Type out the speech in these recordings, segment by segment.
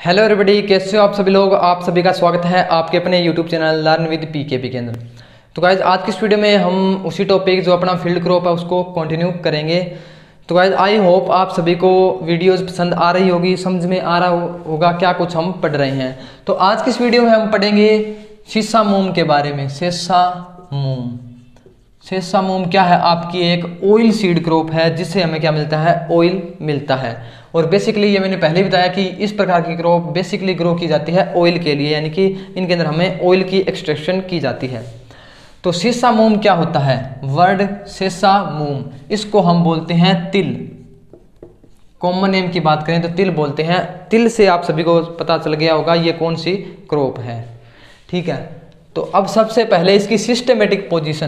Hello everybody, कैसे हो आप सभी लोग। आप सभी का स्वागत है आपके अपने YouTube channel learn with PKP के अंदर। तो गाइज आज की इस वीडियो में हम उसी टॉपिक जो अपना फील्ड क्रॉप है उसको कंटिन्यू करेंगे। तो गाइज आई होप आप सभी को वीडियोस पसंद आ रही होगी, समझ में आ रहा होगा क्या कुछ हम पढ़ रहे हैं। तो आज की इस वीडियो में हम पढ़ेंगे सीसामोम के बारे में। सीसामोम क्या है? आपकी एक ऑयल सीड क्रॉप है जिससे हमें क्या मिलता है? ऑयल मिलता है। और बेसिकली ये मैंने पहले बताया कि इस प्रकार की क्रॉप बेसिकली ग्रो की जाती है ऑयल के लिए, यानी कि इनके अंदर हमें ऑयल की एक्सट्रैक्शन की जाती है। तो सीसामोम क्या होता है? वर्ड सीसामोम, इसको हम बोलते हैं तिल। कॉमन नेम की बात करें तो तिल बोलते हैं। तिल से आप सभी को पता चल गया होगा ये कौन सी क्रॉप है। ठीक है, तो अब सबसे पहले इसकी सिस्टमेटिक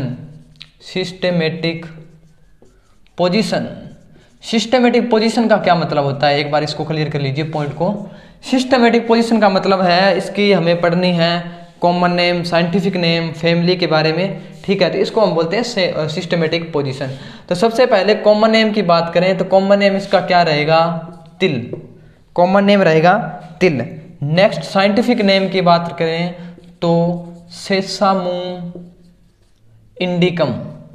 पोजीशन का क्या मतलब होता है, एक बार इसको क्लियर कर लीजिए पॉइंट को। सिस्टमेटिक पोजीशन का मतलब है इसकी हमें पढ़नी है common name, scientific name, family के बारे में। ठीक है, तो इसको हम बोलते हैं सिस्टमेटिक पोजीशन। तो सबसे पहले कॉमन नेम की बात करें तो कॉमन नेम इसका क्या रहेगा? तिल। कॉमन नेम रहेगा तिल। नेक्स्ट साइंटिफिक नेम की बात करें तो सेसामोम इंडिकम।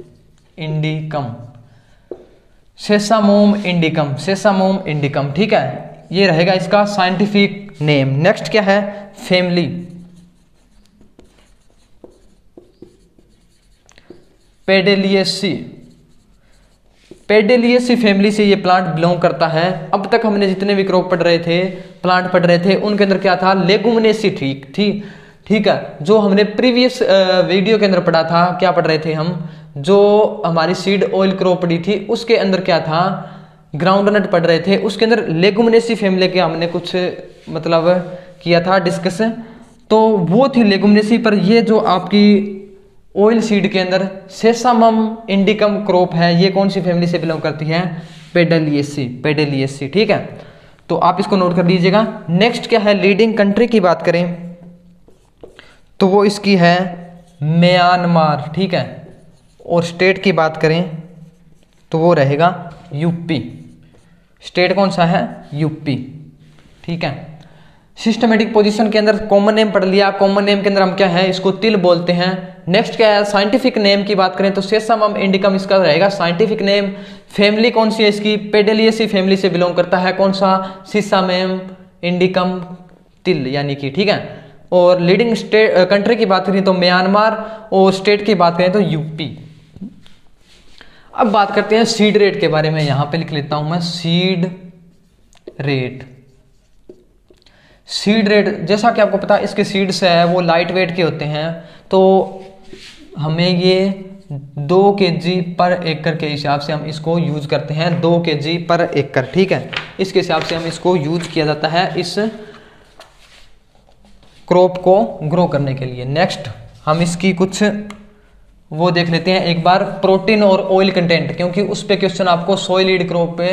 सेसामोम इंडिकम। ठीक है, ये रहेगा इसका साइंटिफिक नेम। नेक्स्ट क्या है? फैमिली। पेडेलिएसी फैमिली से ये प्लांट बिलोंग करता है। अब तक हमने जितने भी क्रॉप पढ़ रहे थे, प्लांट पढ़ रहे थे, उनके अंदर क्या था? लेगुमिनेसी। ठीक है, जो हमने प्रीवियस वीडियो के अंदर पढ़ा था, क्या पढ़ रहे थे हम? जो हमारी सीड ऑयल क्रॉप पढ़ी थी उसके अंदर क्या था? ग्राउंडनट पढ़ रहे थे, उसके अंदर लेगुमिनेसी फैमिली के हमने कुछ मतलब किया था डिस्कस। तो वो थी लेगुमिनेसी, पर ये जो आपकी ऑयल सीड के अंदर सेसामम इंडिकम क्रॉप है, ये कौन सी फैमिली से बिलोंग करती है? पेडेलिएसी। ठीक है, तो आप इसको नोट कर लीजिएगा। नेक्स्ट क्या है? लीडिंग कंट्री की बात करें तो वो इसकी है म्यांमार। ठीक है, और स्टेट की बात करें तो वो रहेगा यूपी। स्टेट कौन सा है? यूपी। ठीक है, सिस्टमेटिक पोजीशन के अंदर कॉमन नेम पढ़ लिया। कॉमन नेम के अंदर हम क्या है? इसको तिल बोलते हैं। नेक्स्ट क्या है? साइंटिफिक नेम की बात करें तो सेसामम इंडिकम इसका रहेगा साइंटिफिक नेम। फैमिली कौन सी है इसकी? पेडेलिएसी फैमिली से बिलोंग करता है। कौन सा? सीसामम इंडिकम तिल, यानी कि। ठीक है, और लीडिंग स्टेट कंट्री की बात करें तो म्यांमार, और स्टेट की बात करें तो यूपी। अब बात करते हैं सीड रेट के बारे में। यहां पे लिख लेता हूं मैं सीड रेट। जैसा कि आपको पता है इसके सीड्स है वो लाइट वेट के होते हैं, तो हमें ये 2 kg पर एकड़ के हिसाब से हम इसको यूज करते हैं। 2 kg पर एकड़। ठीक है, इसके हिसाब से हम इसको यूज किया जाता है इस क्रॉप को ग्रो करने के लिए। नेक्स्ट हम इसकी कुछ वो देख लेते हैं एक बार, प्रोटीन और ऑयल कंटेंट, क्योंकि उस पे क्वेश्चन आपको ऑयल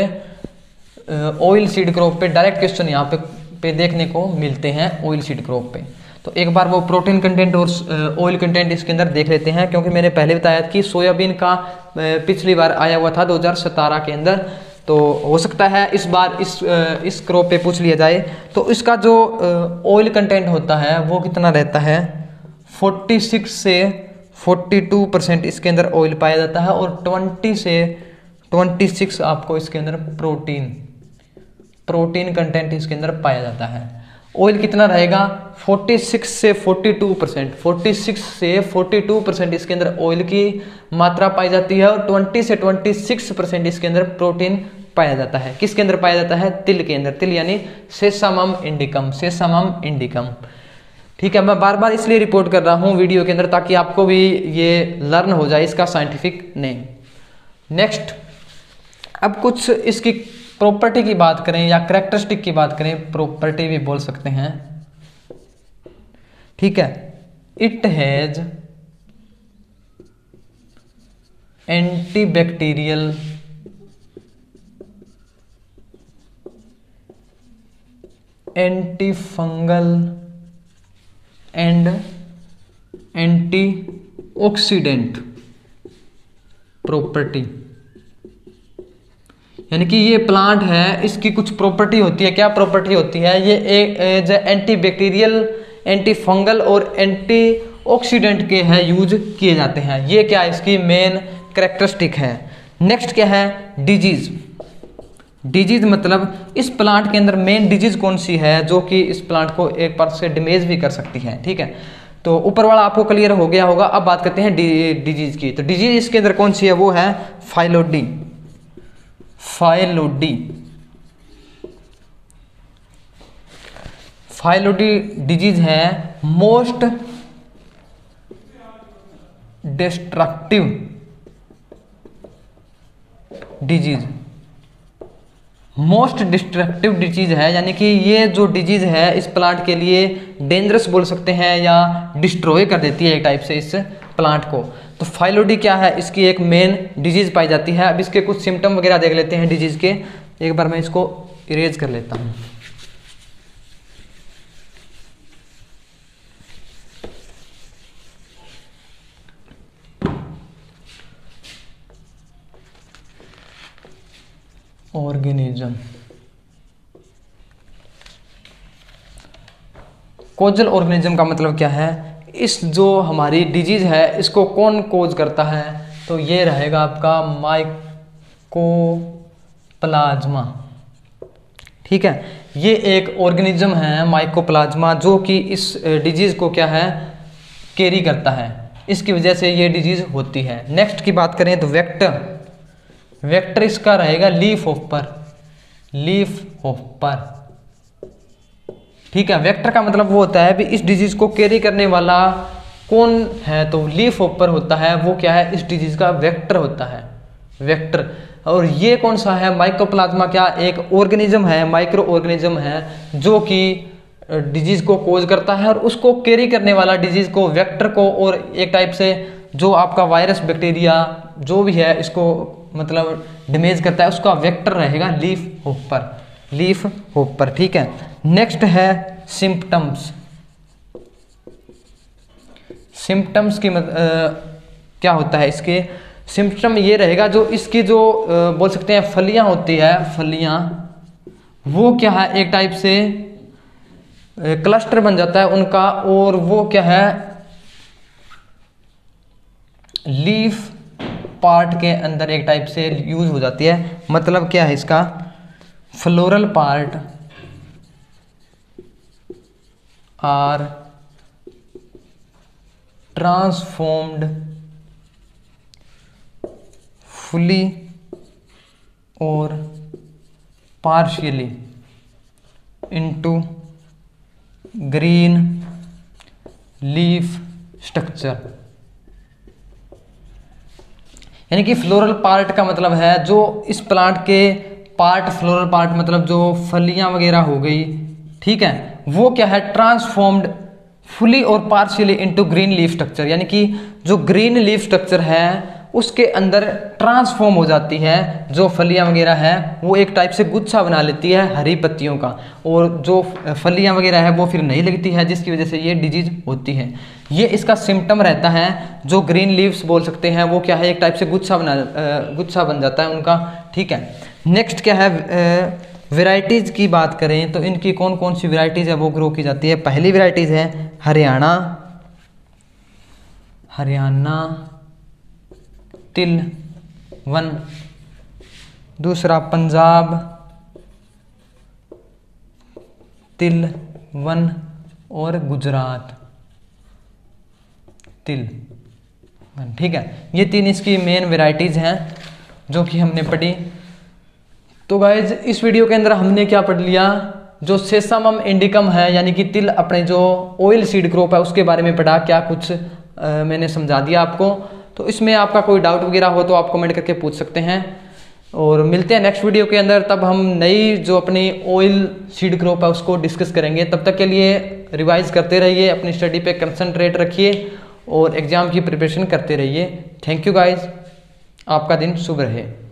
सीड क्रॉप पे डायरेक्ट क्वेश्चन यहाँ पे देखने को मिलते हैं ऑयल सीड क्रॉप पे। तो एक बार वो प्रोटीन कंटेंट और ऑयल कंटेंट इसके अंदर देख लेते हैं, क्योंकि मैंने पहले बताया कि सोयाबीन का पिछली बार आया हुआ था 2017 के अंदर, तो हो सकता है इस बार इस क्रॉप पे पूछ लिया जाए। तो इसका जो ऑयल कंटेंट होता है वो कितना रहता है? 46 से 42% इसके अंदर ऑयल पाया जाता है, और 20 से 26 आपको इसके अंदर प्रोटीन कंटेंट इसके अंदर पाया जाता है। ऑयल कितना रहेगा? 46 से 42%। 46 से 42% इसके अंदर ऑयल की मात्रा पाई जाती है, और 20 से 26% इसके अंदर प्रोटीन पाया जाता है। किसके अंदर पाया जाता है? तिल के अंदर। तिल यानी सेसामम इंडिकम। ठीक है, मैं बार बार इसलिए रिपोर्ट कर रहा हूँ वीडियो के अंदर ताकि आपको भी ये लर्न हो जाए इसका साइंटिफिक नेम। नेक्स्ट, अब कुछ इसकी प्रॉपर्टी की बात करें या कैरेक्टरिस्टिक की बात करें, प्रॉपर्टी भी बोल सकते हैं। ठीक है, it has antibacterial, anti fungal and antioxidant property. यानी कि ये प्लांट है, इसकी कुछ प्रॉपर्टी होती है। क्या प्रॉपर्टी होती है? ये as anti bacterial, anti fungal और एंटी ऑक्सीडेंट के हैं यूज किए जाते हैं। ये क्या इसकी मेन कैरेक्टरिस्टिक है। नेक्स्ट क्या है? डिजीज। डिजीज मतलब इस प्लांट के अंदर मेन डिजीज कौन सी है जो कि इस प्लांट को एक बार से डैमेज भी कर सकती है। ठीक है, तो ऊपर वाला आपको क्लियर हो गया होगा। अब बात करते हैं डिजीज की। तो डिजीज इसके अंदर कौन सी है? वो है फाइलोडी। फाइलोडी, फाइलोडी डिजीज है most destructive disease. Most destructive disease है, यानी कि ये जो डिजीज है इस प्लांट के लिए डेंजरस बोल सकते हैं या डिस्ट्रॉय कर देती है एक टाइप से इस प्लांट को। तो फाइलोडी क्या है? इसकी एक मेन डिजीज पाई जाती है। अब इसके कुछ सिम्टम वगैरह देख लेते हैं डिजीज के। एक बार मैं इसको इरेज कर लेता हूं। ऑर्गेनिज्म, कोजल ऑर्गेनिज्म का मतलब क्या है? इस जो हमारी डिजीज है इसको कौन कोज करता है? तो ये रहेगा आपका माइकोप्लाज्मा। ठीक है, ये एक ऑर्गेनिज्म है माइकोप्लाज्मा जो कि इस डिजीज को क्या है? कैरी करता है। इसकी वजह से ये डिजीज होती है। नेक्स्ट की बात करें तो वेक्टर। वेक्टर इसका रहेगा लीफ होपर। लीफ होपर, ठीक है। वेक्टर का मतलब वो होता है भी इस डिजीज को कैरी करने वाला कौन है? तो लीफ होपर होता है। वो क्या है? इस डिजीज का वेक्टर होता है, वेक्टर। और ये कौन सा है? माइकोप्लाज्मा क्या एक ऑर्गेनिज्म है, माइक्रो ऑर्गेनिज्म है जो कि डिजीज को कोज करता है और उसको कैरी करने वाला डिजीज को, वेक्टर को, और एक टाइप से जो आपका वायरस, बैक्टीरिया जो भी है इसको मतलब डैमेज करता है, उसका वेक्टर रहेगा लीफ होपर। लीफ होपर, ठीक है। नेक्स्ट है सिम्पटम्स। सिम्पटम्स की क्या होता है इसके? सिम्पटम ये रहेगा जो इसकी जो बोल सकते हैं फलियां होती है, फलियां, वो क्या है? एक टाइप से क्लस्टर बन जाता है उनका, और वो क्या है? लीफ पार्ट के अंदर एक टाइप से यूज हो जाती है। मतलब क्या है इसका? Floral part are transformed fully और partially into green leaf structure. यानी कि फ्लोरल पार्ट का मतलब है जो इस प्लांट के पार्ट, फ्लोरल पार्ट मतलब जो फलियां वगैरह हो गई, ठीक है, वो क्या है? ट्रांसफॉर्म्ड फुली और partially into green leaf structure. यानी कि जो ग्रीन लीफ स्ट्रक्चर है उसके अंदर ट्रांसफॉर्म हो जाती है। जो फलियां वगैरह है वो एक टाइप से गुच्छा बना लेती है हरी पत्तियों का, और जो फलियां वगैरह है वो फिर नहीं लगती है, जिसकी वजह से ये डिजीज होती है। ये इसका सिम्टम रहता है। जो ग्रीन लीव्स बोल सकते हैं वो क्या है? एक टाइप से गुच्छा बन जाता है उनका, ठीक है। नेक्स्ट क्या है? वेराइटीज़ की बात करें तो इनकी कौन कौन सी वेराइटीज़ है वो ग्रो की जाती है। पहली वेराइटीज़ है हरियाणा, हरियाणा तिल वन। दूसरा पंजाब तिल वन, और गुजरात तिल वन, ठीक है। ये तीन इसकी मेन वेराइटीज़ हैं जो कि हमने पढ़ी। तो गाइज इस वीडियो के अंदर हमने क्या पढ़ लिया? जो सेसामम इंडिकम है यानी कि तिल, अपने जो ऑयल सीड क्रॉप है उसके बारे में पढ़ा। क्या कुछ मैंने समझा दिया आपको। तो इसमें आपका कोई डाउट वगैरह हो तो आप कमेंट करके पूछ सकते हैं, और मिलते हैं नेक्स्ट वीडियो के अंदर। तब हम नई जो अपनी ऑयल सीड क्रॉप है उसको डिस्कस करेंगे। तब तक के लिए रिवाइज करते रहिए, अपनी स्टडी पे कंसंट्रेट रखिए और एग्ज़ाम की प्रिपरेशन करते रहिए। थैंक यू गाइज, आपका दिन शुभ रहे।